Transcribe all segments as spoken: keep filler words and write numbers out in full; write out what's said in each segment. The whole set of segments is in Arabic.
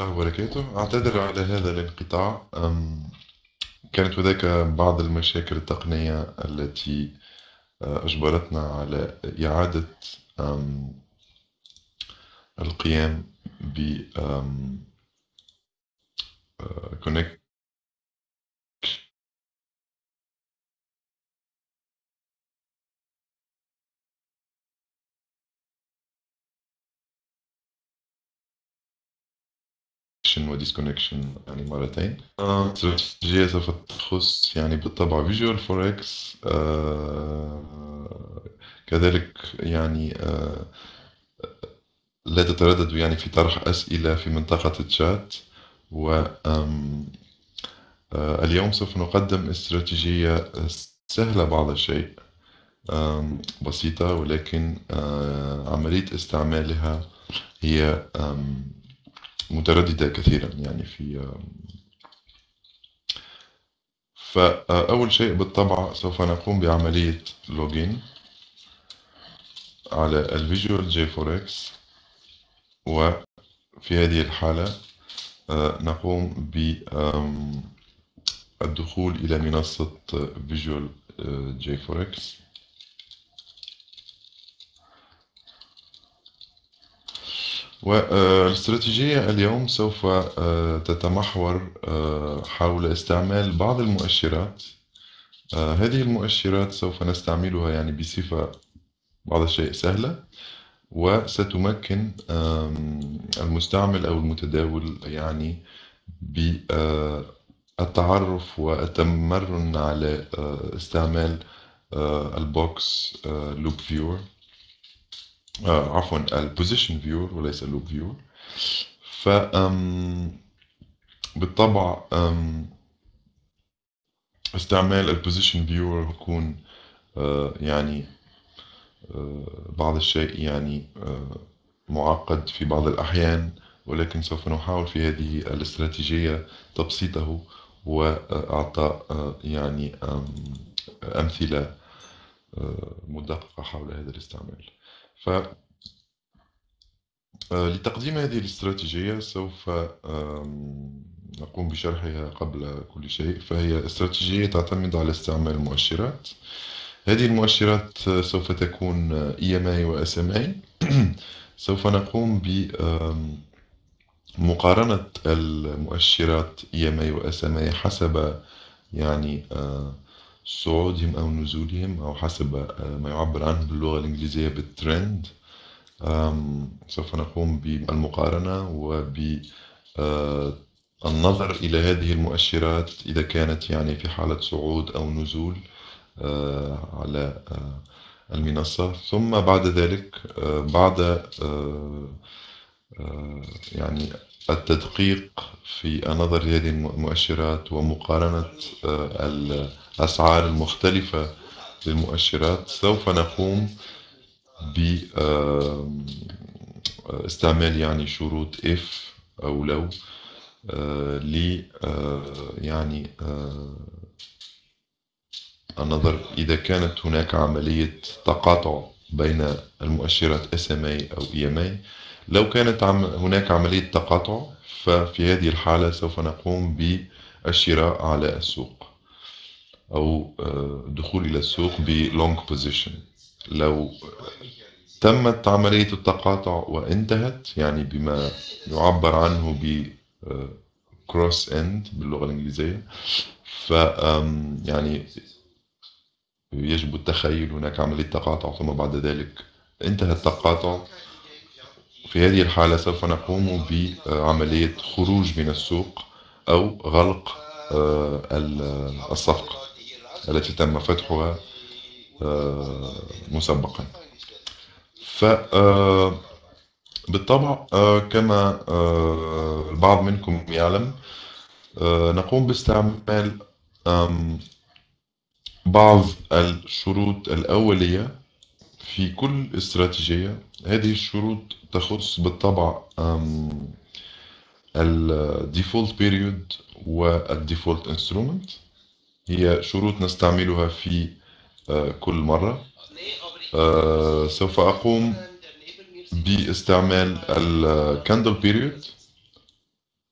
الله وبركاته. أعتذر على هذا الانقطاع. أم، كانت هناك بعض المشاكل التقنية التي أه، أجبرتنا على إعادة أم، القيام ب أم، أه، connection وديسكونكشن يعني مرتين. أه، استراتيجية سوف تخص يعني بالطبع فيجوال فوركس، كذلك يعني أه، لا تترددوا يعني في طرح أسئلة في منطقة الشات. و أم، آه، اليوم سوف نقدم استراتيجية سهلة بعض الشيء، آم، بسيطة، ولكن آه، عملية استعمالها هي آم، مترددة كثيرا يعني في آم، فأول شيء بالطبع سوف نقوم بعملية لوجين على الفيجوال جي فوركس، وفي هذه الحالة آه، نقوم بالدخول إلى منصة فيجوال جي فوركس. والاستراتيجية اليوم سوف آه، تتمحور آه، حول استعمال بعض المؤشرات. آه، هذه المؤشرات سوف نستعملها يعني بصفة بعض الشيء سهلة، وستمكن آم، المستعمل أو المتداول يعني بالتعرف والتمرن على آه، استعمال آه، البوكس لوب فيور، عفوا البوزيشن فيور وليس اللوب فيور. ف أم، بالطبع أم، استعمال البوزيشن فيور يكون آه، يعني آه، بعض الشيء يعني آه، معقد في بعض الأحيان، ولكن سوف نحاول في هذه الاستراتيجية تبسيطه وإعطاء آه، يعني أم، أمثلة آه، مدققة حول هذا الاستعمال. ف آه، لتقديم هذه الاستراتيجية سوف آم، نقوم بشرحها قبل كل شيء. فهي استراتيجية تعتمد على استعمال المؤشرات. هذه المؤشرات آه، سوف تكون آه، إي إم إيه و إس إم إيه. سوف نقوم بمقارنة المؤشرات إي إم إيه و إس إم إيه حسب يعني آه، صعودهم أو نزولهم، أو حسب آه، ما يعبر عنه باللغة الإنجليزية بالترند. أم، سوف نقوم بالمقارنة وبالنظر إلى هذه المؤشرات إذا كانت يعني في حالة صعود أو نزول آه، على آه، المنصة. ثم بعد ذلك آه، بعد آه، آه، يعني التدقيق في النظر هذه المؤشرات ومقارنة آه، الأسعار المختلفة للمؤشرات، سوف نقوم باستعمال يعني شروط if أو لو آه، ل آه، يعني آه، النظر إذا كانت هناك عملية تقاطع بين المؤشرات إس إم إيه أو إي إم إيه. لو كانت عم هناك عملية تقاطع، ففي هذه الحالة سوف نقوم بالشراء على السوق، أو آه، دخول إلى السوق بلونج بوزيشن. لو تمت عملية التقاطع وانتهت يعني بما يعبر عنه ب كروس اند باللغة الإنجليزية، ف آم، يعني يجب التخيل هناك عملية تقاطع ثم بعد ذلك انتهى التقاطع. في هذه الحالة سوف نقوم بعملية خروج من السوق أو غلق آه، ال- الصفقة التي تم فتحها آه، مسبقا. فبالطبع كما آه، البعض منكم يعلم، آه، نقوم باستعمال آم، بعض الشروط الأولية في كل استراتيجية. هذه الشروط تخص بالطبع الديفولت بيريود والديفولت انسترومنت. هي شروط نستعملها في آه، كل مرة. آه، سوف أقوم باستعمال الكاندل بيريود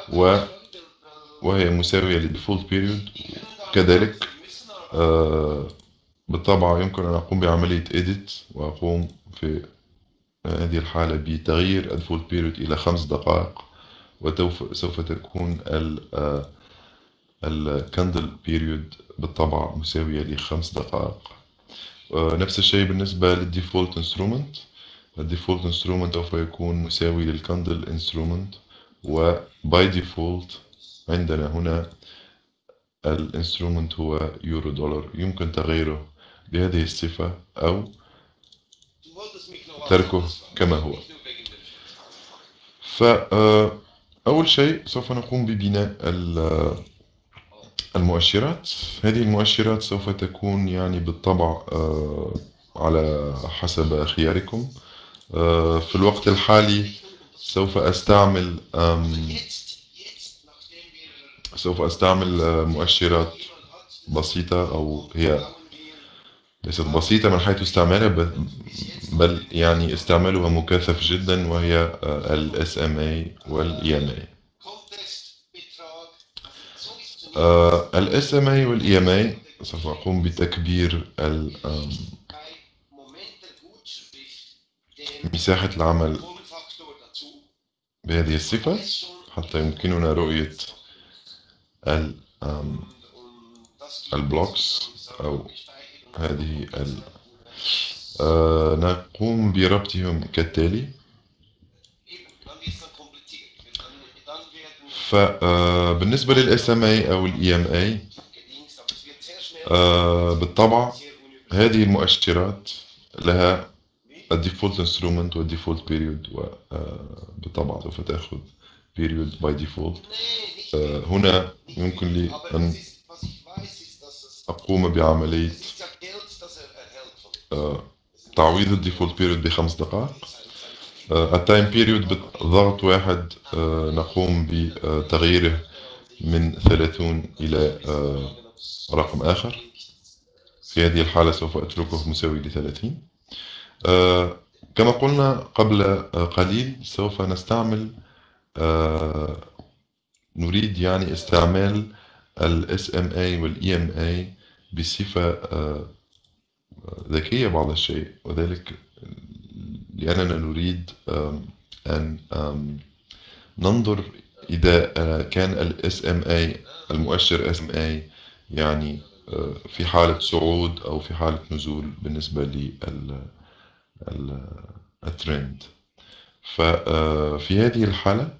و وهي مساوية للديفولت بيريود. كذلك آه بالطبع يمكن أن أقوم بعملية edit وأقوم في هذه الحالة بتغيير الديفولت بيريود إلى خمس دقائق، وسوف تكون الكاندل بيريود بالطبع مساوية لخمس دقائق. نفس الشيء بالنسبة للديفولت انسترومنت. الديفولت انسترومنت سوف يكون مساوي للكاندل انسترومنت، وباي ديفولت عندنا هنا الانسترومنت هو يورو دولار. يمكن تغييره بهذه الصفة أو تركه كما هو. فأول شيء سوف نقوم ببناء المؤشرات. هذه المؤشرات سوف تكون يعني بالطبع على حسب خياركم. في الوقت الحالي سوف أستعمل سوف أستعمل مؤشرات بسيطة، أو هي ليست بسيطة من حيث استعمالها، بل يعني استعمالها مكثف جدا، وهي ال إس إم إيه وال إي إم إيه. ال إس إم إيه وال إي إم إيه سوف أقوم بتكبير مساحة العمل بهذه الصفة حتى يمكننا رؤية البلوكس أو هذه ال آه نقوم بربطهم كالتالي. فبالنسبة لل إس إم إيه أو ال إي إم إيه آه بالطبع هذه المؤشرات لها الديفولت انسترومنت والديفولت بيريود، وبالطبع سوف تأخذ بيريود باي ديفولت. هنا يمكن لي أن أقوم بعملية تعويض الديفولت بيريود بخمس دقائق. التايم بيريود بضغط واحد نقوم بتغييره من ثلاثين إلى رقم آخر. في هذه الحالة سوف أتركه مساوي لثلاثين. كما قلنا قبل قليل سوف نستعمل نريد يعني استعمال ال إس إم إيه وال إي إم إيه بصفة ذكية بعض الشيء، وذلك لأننا نريد أن ننظر إذا كان ال إس إم إيه المؤشر إس إم إيه يعني في حالة صعود أو في حالة نزول بالنسبة للترند. ففي هذه الحالة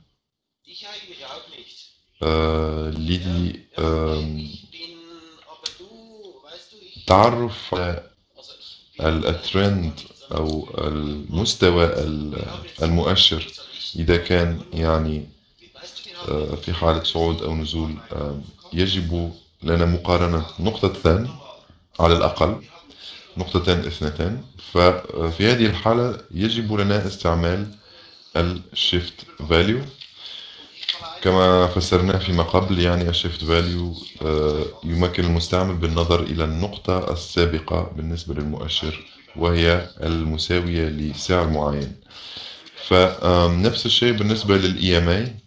للتعرف على الترند أو المستوى المؤشر إذا كان يعني في حالة صعود أو نزول، يجب لنا مقارنة نقطتان على الأقل، نقطتان اثنتان. ففي هذه الحالة يجب لنا استعمال الشيفت فاليو كما فسرناه فيما قبل. يعني الشيفت فاليو يمكن المستعمل بالنظر إلى النقطة السابقة بالنسبة للمؤشر، وهي المساوية لسعر معين. فنفس الشيء بالنسبة للإي إم إيه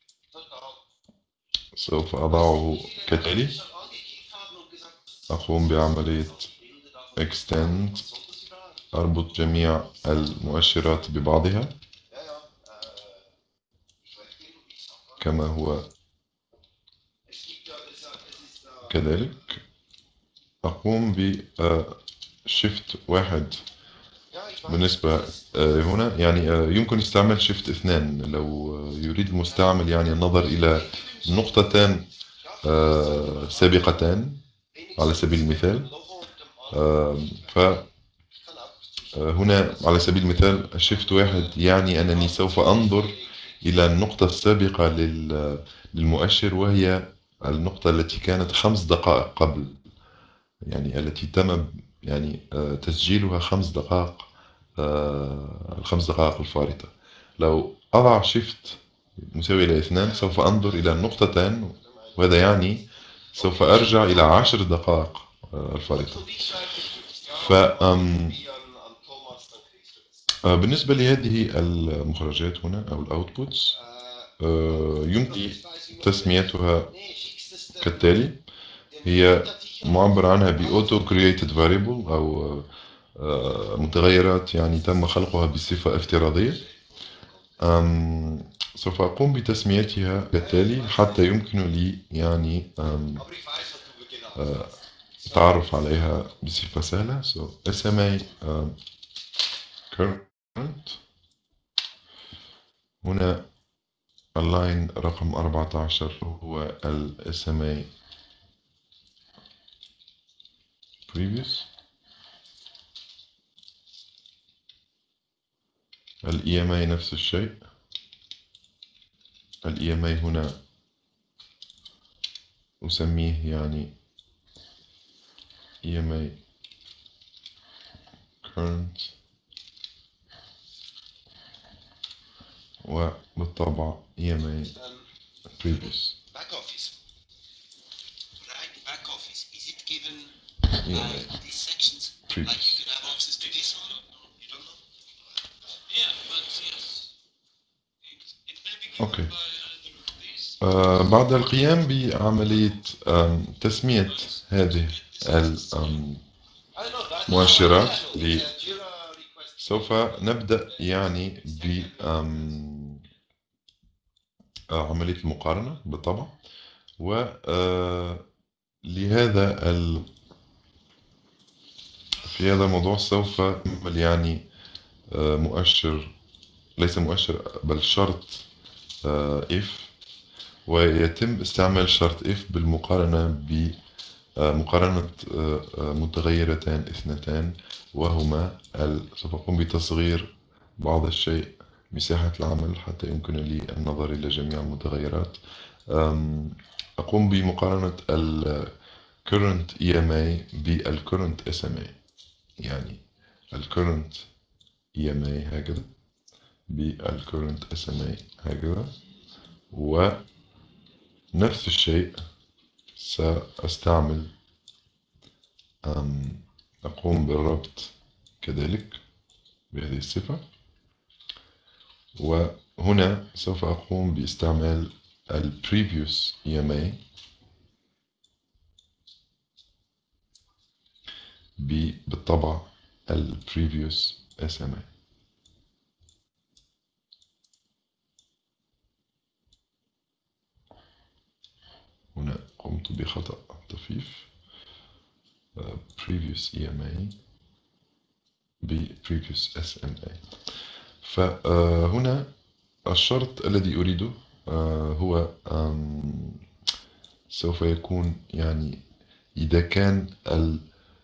سوف أضعه كالتالي. أقوم بعملية extend، أربط جميع المؤشرات ببعضها كما هو كذلك. أقوم بشيفت واحد بالنسبة هنا، يعني يمكن استعمال شيفت اثنان لو يريد المستعمل يعني النظر إلى نقطتان سابقتان على سبيل المثال. فهنا على سبيل المثال الشيفت واحد يعني أنني سوف أنظر إلى النقطة السابقة للمؤشر، وهي النقطة التي كانت خمس دقائق قبل، يعني التي تم يعني تسجيلها خمس دقائق، الخمس دقائق الفارطة. لو أضع شيفت مساوي إلى اثنان سوف أنظر إلى النقطتان، وهذا يعني سوف أرجع إلى عشر دقائق الفارطة. ف بالنسبة لهذه المخرجات هنا أو الأوتبوتس، آه، يمكن تسميتها كالتالي. هي معبر عنها ب auto created variable أو آه، متغيرات يعني تم خلقها بصفة افتراضية. أم سوف أقوم بتسميتها كالتالي حتى يمكن لي يعني أم آه، التعرف عليها بصفة سهلة. so اس ام اي um, current. هنا اللاين رقم أربعة عشر هو ال اس ام اي previous. ال اي ام اي نفس الشيء. ال اي ام اي هنا أسميه يعني اي ام اي current، وبالطبع اي ام اي previous. Back office. Right, back office. Is it given E M A by these sections? previous. Like you can have access to this one? You don't know? Yeah, but yes. It, it may be given أوكي. by either these. آه بعد القيام بعملية آم، تسمية هذه المؤشرات ل- سوف نبدأ يعني ب آم، آه، عملية المقارنة بالطبع. ولهذا ال... في هذا الموضوع سوف نعمل يعني آه، مؤشر، ليس مؤشر بل شرط if، ويتم استعمال شرط if بالمقارنة بمقارنة متغيرتان اثنتان، وهما ال... سوف أقوم بتصغير بعض الشيء مساحة العمل حتى يمكن لي النظر إلى جميع المتغيرات. أم، أقوم بمقارنة ال current إي إم إيه بال current إس إم إيه، يعني ال current إي إم إيه هكذا بال current إس إم إيه هكذا، ونفس الشيء سأستعمل أم، أقوم بالربط كذلك بهذه الصفة. وهنا سوف أقوم باستعمال ال previous إي إم إيه بالطبع ال previous إس إم إيه. هنا قمت بخطأ طفيف. uh, previous إي إم إيه ب previous إس إم إيه. فهنا الشرط الذي أريده هو سوف يكون يعني إذا كان ال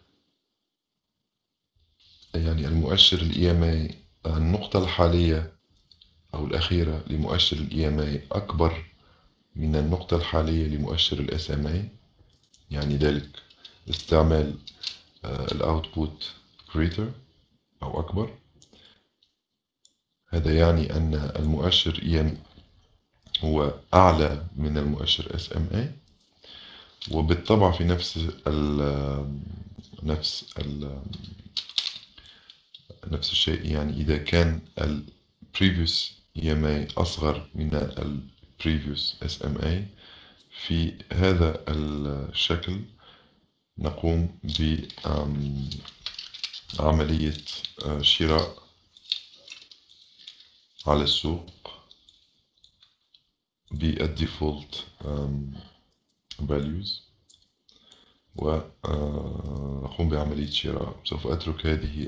يعني المؤشر ال إي إم إيه النقطة الحالية أو الأخيرة لمؤشر ال إي إم إيه أكبر من النقطة الحالية لمؤشر ال إس إم إيه، يعني ذلك استعمال ال output greater أو أكبر. هذا يعني أن المؤشر إي إم إيه هو أعلى من المؤشر إس إم إيه، وبالطبع في نفس ال نفس ال نفس الشيء، يعني إذا كان ال previous إي إم إيه أصغر من ال previous إس إم إيه، في هذا الشكل نقوم بعملية شراء على السوق بالديفولت values، وأقوم بعملية شراء. سوف أترك هذه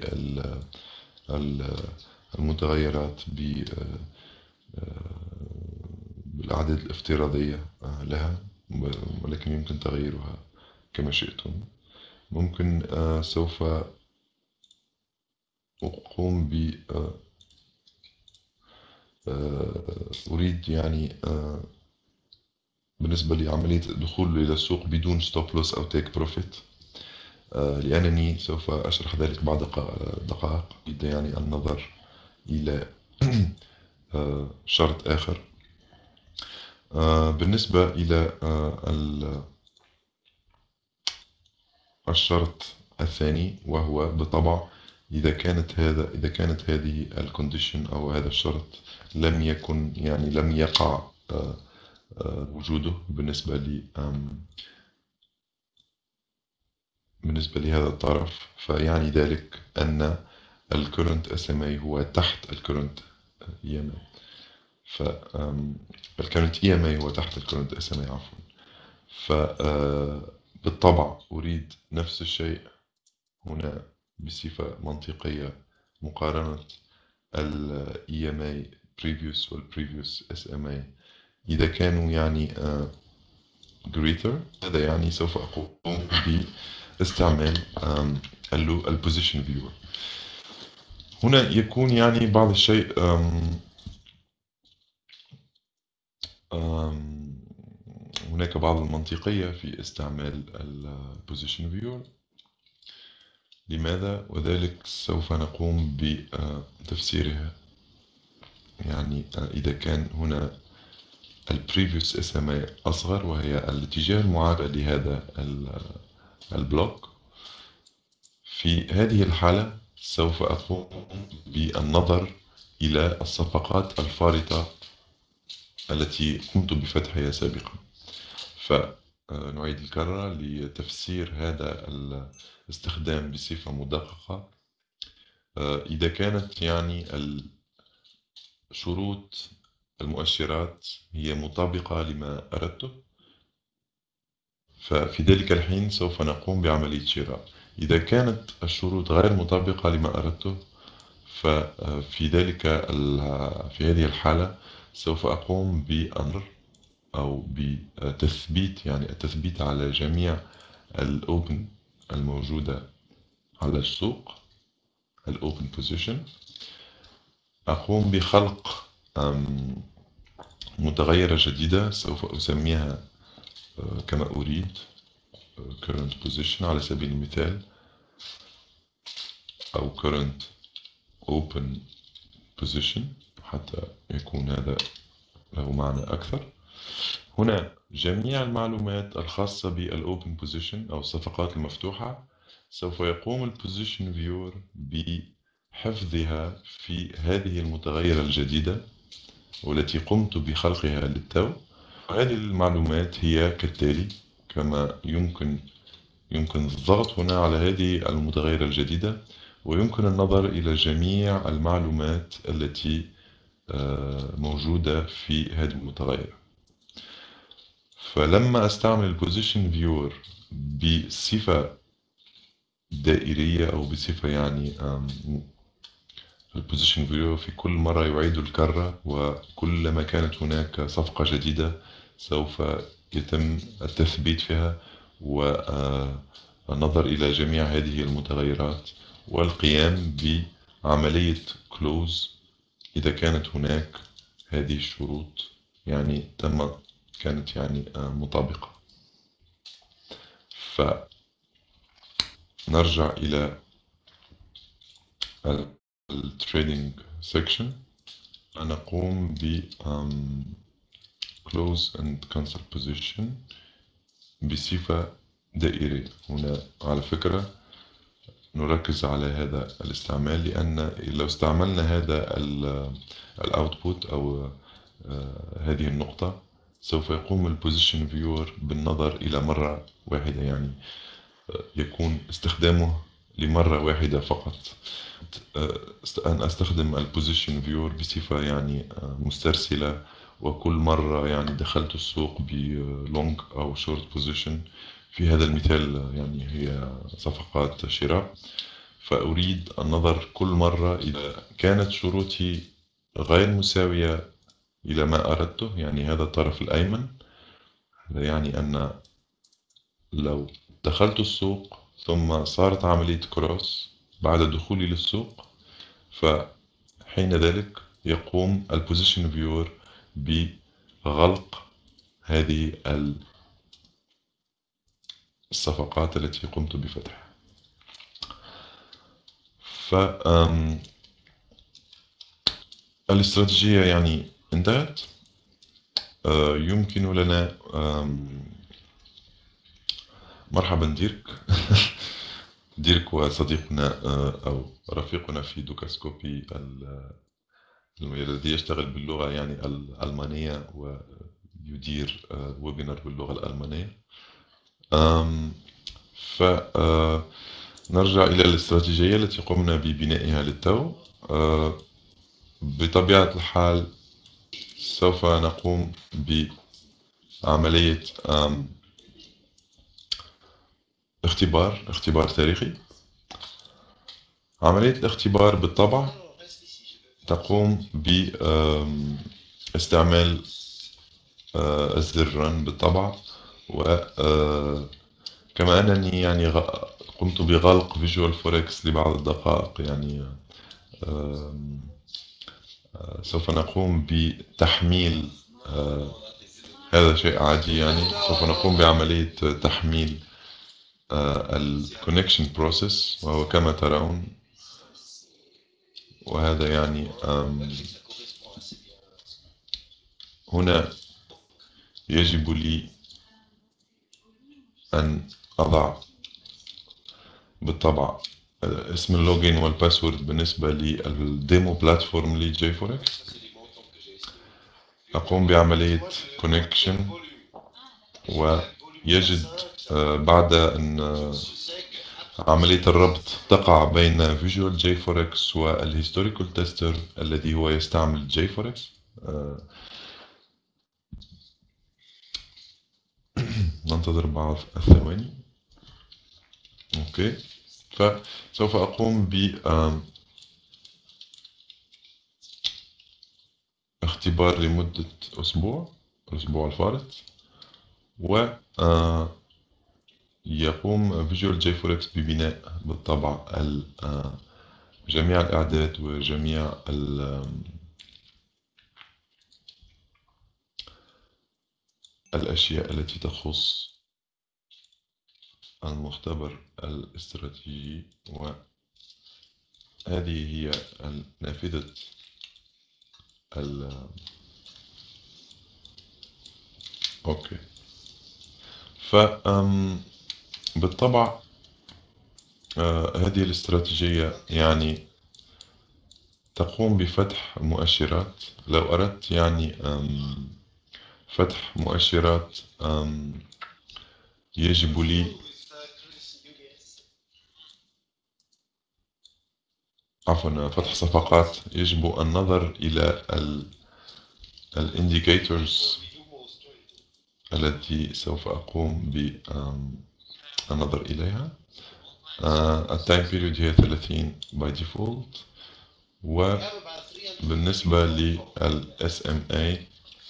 المتغيرات بالأعداد الافتراضية لها، ولكن يمكن تغييرها كما شئتم. ممكن سوف أقوم ب أريد يعني بالنسبة لعملية الدخول إلى السوق بدون ستوب لوس أو تيك بروفيت، لأنني سوف أشرح ذلك بعد دقائق. أريد يعني النظر إلى شرط آخر بالنسبة إلى الشرط الثاني، وهو بالطبع إذا كانت هذا إذا كانت هذه الكونديشن أو هذا الشرط لم يكن يعني لم يقع وجوده بالنسبة لي بالنسبة لهذا الطرف، فيعني ذلك أن ال current إس إم إيه هو تحت ال current إي إم إيه، فال current إي إم إيه هو تحت ال current إس إم إيه عفوا. فبالطبع أريد نفس الشيء هنا بصفة منطقية، مقارنة ال إي إم إيه previous وال previous إس إم إيه إذا كانوا يعني greater، هذا يعني سوف أقوم باستعمال ال position viewer. هنا يكون يعني بعض الشيء أم أم هناك بعض المنطقية في استعمال ال position viewer. لماذا؟ وذلك سوف نقوم بتفسيرها. يعني إذا كان هنا ال previous إس إم إيه أصغر وهي الاتجاه المعاكس لهذا البلوك، في هذه الحالة سوف أقوم بالنظر إلى الصفقات الفارطة التي قمت بفتحها سابقا. فنعيد الكرة لتفسير هذا الاستخدام بصفة مدققة. إذا كانت يعني شروط المؤشرات هي مطابقة لما أردته، ففي ذلك الحين سوف نقوم بعملية شراء. إذا كانت الشروط غير مطابقة لما أردته، ففي ذلك في هذه الحالة سوف أقوم بأمر أو بتثبيت، يعني التثبيت على جميع الأوبن الموجودة على السوق، الأوبن بوزيشن. أقوم بخلق متغيرة جديدة سوف أسميها كما أريد current position على سبيل المثال، أو current open position حتى يكون هذا له معنى أكثر. هنا جميع المعلومات الخاصة بالopen position أو الصفقات المفتوحة سوف يقوم الposition viewer بحفظها في هذه المتغيرة الجديدة والتي قمت بخلقها للتو. هذه المعلومات هي كالتالي، كما يمكن يمكن الضغط هنا على هذه المتغيرة الجديدة، ويمكن النظر إلى جميع المعلومات التي موجودة في هذه المتغيرة. فلما أستعمل البوزيشن فيور بصفة دائرية أو بصفة يعني البوزيشن فيور في كل مرة يعيد الكرة، وكلما كانت هناك صفقة جديدة سوف يتم التثبيت فيها والنظر إلى جميع هذه المتغيرات والقيام بعملية كلوز إذا كانت هناك هذه الشروط يعني تم كانت يعني مطابقة. فنرجع إلى التريدينج سيكشن، نقوم ب close and cancel position بصفة دائرية. هنا على فكرة نركز على هذا الاستعمال، لأن لو استعملنا هذا الاوتبوت أو هذه النقطة سوف يقوم البوزيشن فيور بالنظر إلى مرة واحدة، يعني يكون استخدامه لمرة واحدة فقط. أن أستخدم البوزيشن فيور بصفة يعني مسترسلة، وكل مرة يعني دخلت السوق بلونج أو شورت بوزيشن، في هذا المثال يعني هي صفقات شراء، فأريد النظر كل مرة إذا كانت شروطي غير مساوية إلى ما أردته، يعني هذا الطرف الأيمن، يعني أن لو دخلت السوق ثم صارت عملية كروس بعد دخولي للسوق، فحين ذلك يقوم البوزيشن فيور بغلق هذه الصفقات التي قمت بفتحها. فالاستراتيجية يعني انتهت. يمكن لنا مرحبا ديرك ديرك وصديقنا أو رفيقنا في دوكاسكوبي الذي يشتغل باللغة يعني الألمانية يدير ويبينار باللغة الألمانية. فنرجع إلى الاستراتيجية التي قمنا ببنائها للتو. بطبيعة الحال سوف نقوم بعملية اختبار اختبار تاريخي. عملية الاختبار بالطبع تقوم باستعمال الزر رن بالطبع، وكما أنني يعني قمت بغلق فيجوال فوركس لبعض الدقائق، يعني سوف نقوم بتحميل، هذا شيء عادي، يعني سوف نقوم بعملية تحميل ال connection process، وهو كما ترون. وهذا يعني هنا يجب لي أن أضع بالطبع اسم اللوجين والباسورد بالنسبة للديمو بلاتفورم لجي فوركس. أقوم بعملية connection، ويجد بعد أن عملية الربط تقع بين فيجوال جي فوركس والهيستوريكال تيستر الذي هو يستعمل جي فوركس. ننتظر بعض الثواني. اوكي، فسوف اقوم ب اختبار لمدة اسبوع الاسبوع الفارط، و يقوم فيجوال جي فوركس ببناء بالطبع جميع الاعداد وجميع الاشياء التي تخص المختبر الاستراتيجي. وهذه هي نافذة ال اوكي. ف بالطبع هذه الاستراتيجية يعني تقوم بفتح مؤشرات. لو أردت يعني فتح مؤشرات يجب لي عفوا فتح صفقات يجب النظر إلى ال indicators التي سوف أقوم بالنظر إليها. التايم بيريود هي ثلاثين باي ديفولت، وبالنسبة لل إس إم إيه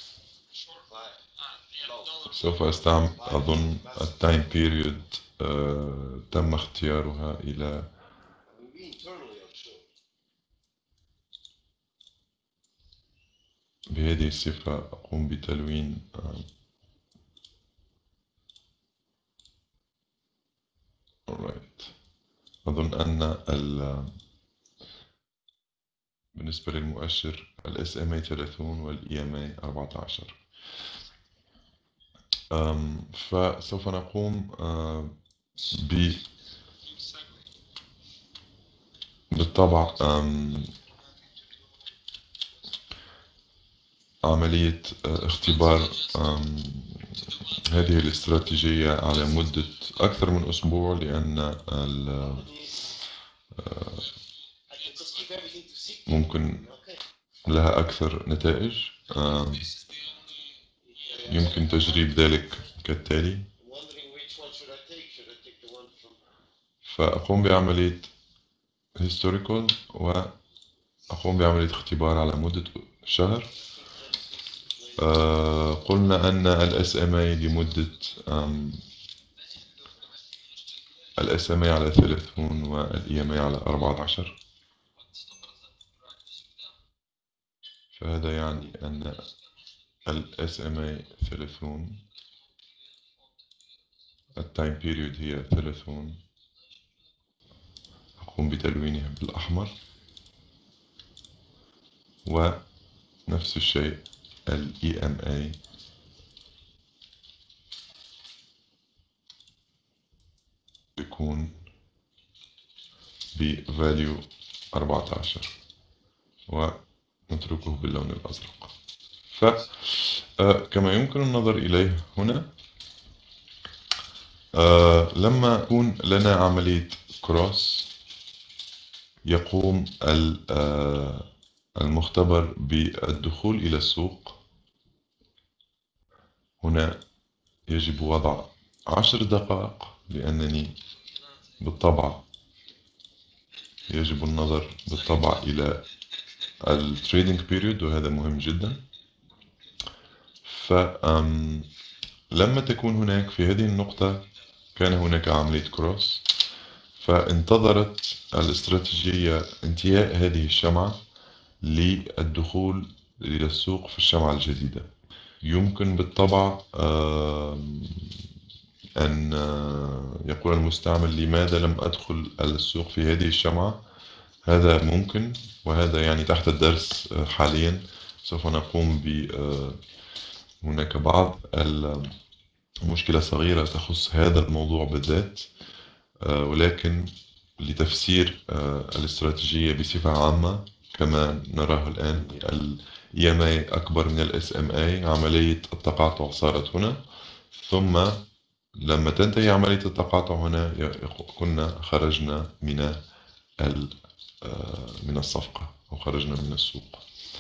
سوف أستعمل أظن التايم بيريود تم اختيارها إلى بهذه الصفة. أقوم بتلوين alright. أظن أن ال بالنسبة للمؤشر ال إس إم إيه ثلاثين وال إي إم إيه أربعة عشر. فسوف نقوم ب بالطبع عملية اختبار هذه الاستراتيجية على مدة أكثر من أسبوع، لأن ممكن لها أكثر نتائج. يمكن تجريب ذلك كالتالي. فأقوم بعملية historical، وأقوم بعملية اختبار على مدة شهر. آه قلنا أن ال إس إم إيه لمدة ال إس إم إيه على ثلاثين وال إي إم إيه على أربعة عشر. فهذا يعني أن ال إس إم إيه ثلاثين التايم بيريود هي ثلاثين. أقوم بتلوينها بالأحمر، ونفس الشيء ال إي إم إيه يكون ب value أربعة عشر، ونتركه باللون الأزرق. ف آه كما يمكن النظر إليه هنا، آه لما يكون لنا عملية كروس يقوم آه المختبر بالدخول إلى السوق. هنا يجب وضع عشر دقائق لأنني بالطبع يجب النظر بالطبع إلى التريدينج بيريود، وهذا مهم جدا. فلما تكون هناك في هذه النقطة كان هناك عملية كروس، فانتظرت الاستراتيجية انتهاء هذه الشمعة للدخول إلى السوق في الشمعة الجديدة. يمكن بالطبع أن يقول المستعمل لماذا لم أدخل السوق في هذه الشمعة. هذا ممكن، وهذا يعني تحت الدرس حاليا. سوف نقوم ب هناك بعض المشكلة صغيرة تخص هذا الموضوع بالذات، ولكن لتفسير الاستراتيجية بصفة عامة كما نراه الآن، ال إي إم إيه أكبر من ال إس إم إيه، عملية التقاطع صارت هنا، ثم لما تنتهي عملية التقاطع هنا كنا خرجنا من من الصفقة أو خرجنا من السوق.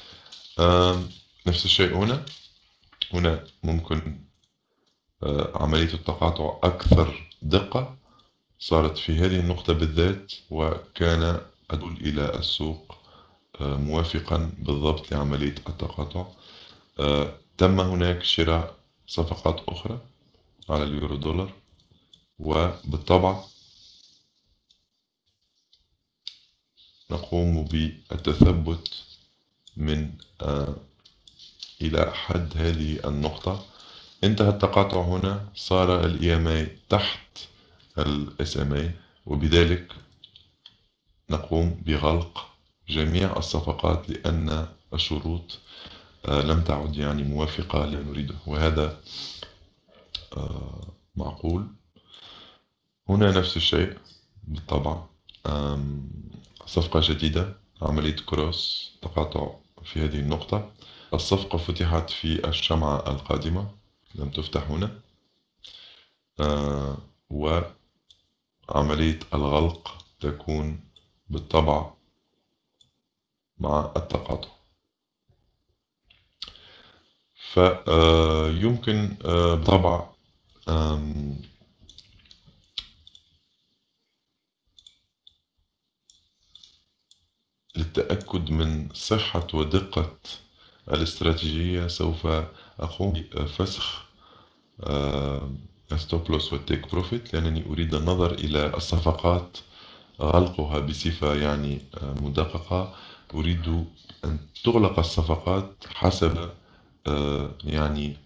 نفس الشيء هنا هنا ممكن عملية التقاطع أكثر دقة صارت في هذه النقطة بالذات، وكان أدل إلى السوق موافقا بالضبط لعملية التقاطع. تم هناك شراء صفقات أخرى على اليورو دولار، وبالطبع نقوم بالتثبت من إلى حد هذه النقطة. انتهى التقاطع هنا، صار ال إي إم إيه تحت ال إس إم إيه، وبذلك نقوم بغلق جميع الصفقات لأن الشروط لم تعد يعني موافقة لما نريده، وهذا معقول. هنا نفس الشيء بالطبع، صفقة جديدة، عملية كروس تقاطع في هذه النقطة. الصفقة فتحت في الشمعة القادمة، لم تفتح هنا، وعملية الغلق تكون بالطبع مع التقاطع. فيمكن بالطبع للتأكد من صحة ودقة الاستراتيجية سوف أقوم بفسخ ستوب لوس والتيك بروفيت، لأنني أريد النظر إلى الصفقات غلقها بصفة يعني مدققة. أريد أن تغلق الصفقات حسب يعني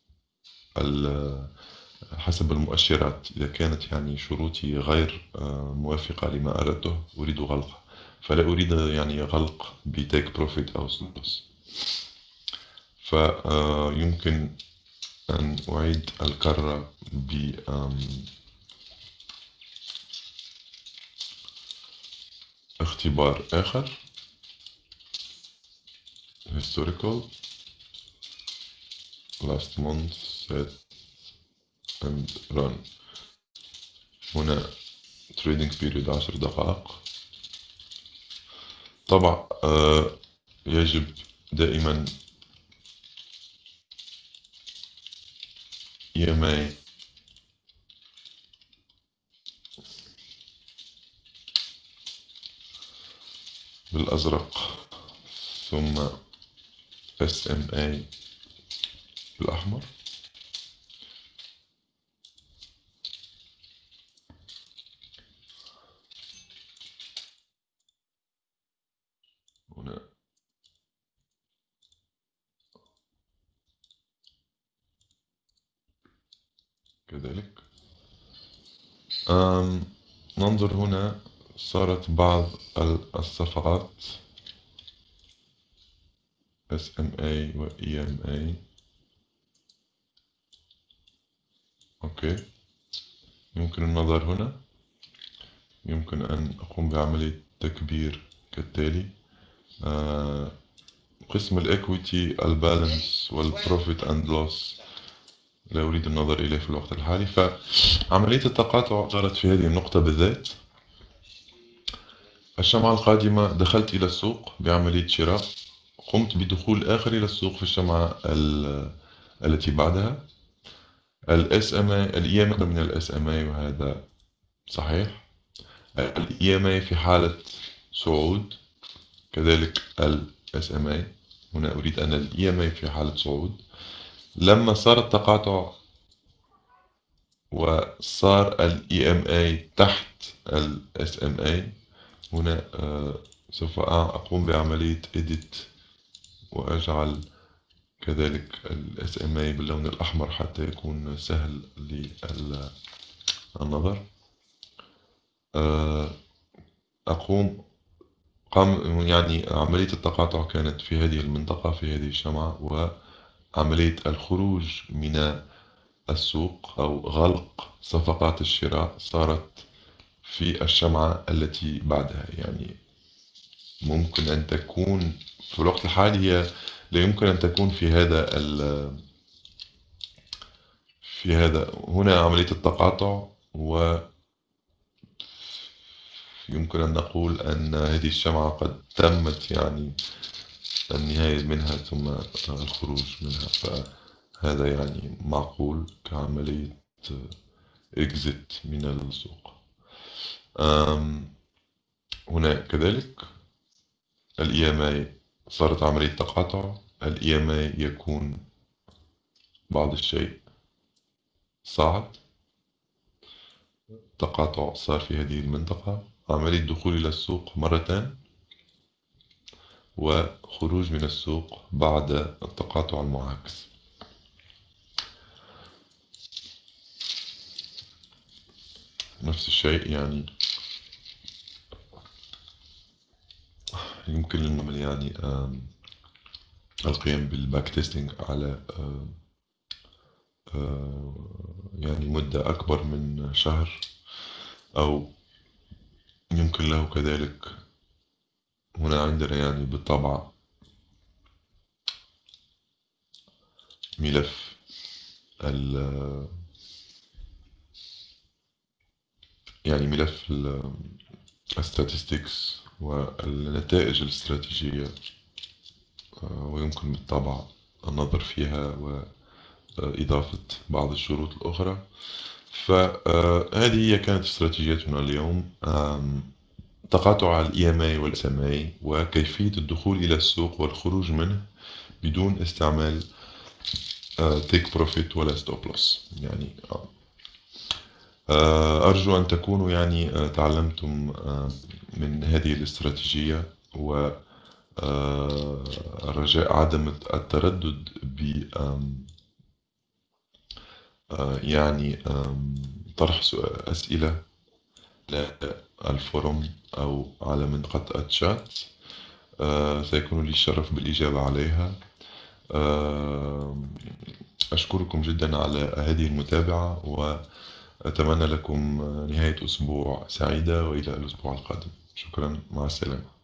حسب المؤشرات. إذا كانت يعني شروطي غير موافقة لما أردته أريد غلقها، فلا أريد يعني غلق بتيك بروفيت أو ستوب لوس. فيمكن أن أعيد الكرة ب اختبار آخر historical last month set and run. هنا trading period عشر دقائق. طبعا يجب دائما إي إم إيه بالأزرق ثم إس إم إيه بالأحمر. هنا كذلك. ننظر هنا، صارت بعض الصفقات إس إم إيه و إي إم إيه. أوكي، يمكن النظر هنا، يمكن أن أقوم بعملية تكبير كالتالي. آه قسم الإكويتي البالانس والبروفيت أند لوس لا أريد النظر إليه في الوقت الحالي. فعملية التقاطع جرت في هذه النقطة بالذات. الشمعة القادمة دخلت إلى السوق بعملية شراء، قمت بدخول آخر إلى السوق في الشمعة التي بعدها. ال إس إم إيه ال إي إم إيه من ال إس إم إيه وهذا صحيح. ال إي إم إيه في حالة صعود، كذلك ال إس إم إيه. هنا أريد أن ال إي إم إيه في حالة صعود. لما صار التقاطع وصار ال إي إم إيه تحت ال إس إم إيه، هنا آه سوف أقوم بعملية edit وأجعل كذلك ال إس إم إيه باللون الأحمر حتى يكون سهل للنظر. آه أقوم قام يعني عملية التقاطع كانت في هذه المنطقة في هذه الشمعة، وعملية الخروج من السوق أو غلق صفقات الشراء صارت في الشمعة التي بعدها. يعني ممكن أن تكون في الوقت الحالي هي لا يمكن أن تكون في هذا ال في هذا هنا عملية التقاطع، ويمكن أن نقول أن هذه الشمعة قد تمت يعني النهاية منها ثم الخروج منها، فهذا يعني معقول كعملية إكزيت من السوق. هنا كذلك ال إي إم إيه صارت عملية تقاطع. ال إي إم إيه يكون بعض الشيء صعد، تقاطع صار في هذه المنطقة، عملية دخول إلى السوق مرتين وخروج من السوق بعد التقاطع المعاكس. نفس الشيء يعني يمكن للعمل يعني القيام بالباك تيستينج على يعني مدة أكبر من شهر، أو يمكن له كذلك. هنا عندنا يعني بالطبع ملف ال يعني ملف ال statistics والنتائج الاستراتيجية، ويمكن بالطبع النظر فيها وإضافة بعض الشروط الأخرى. فهذه هي كانت استراتيجيتنا اليوم، تقاطع ال إي إم إيه وال إس إم إيه وكيفية الدخول إلى السوق والخروج منه بدون استعمال تيك بروفيت ولا ستوب لوس. يعني أرجو أن تكونوا يعني تعلمتم من هذه الاستراتيجية، و رجاء عدم التردد ب يعني طرح أسئلة للفورم أو على منطقة الشات، سيكون لي الشرف بالإجابة عليها. أشكركم جدا على هذه المتابعة، وأتمنى لكم نهاية أسبوع سعيدة، وإلى الأسبوع القادم. شكرا، مع السلامة.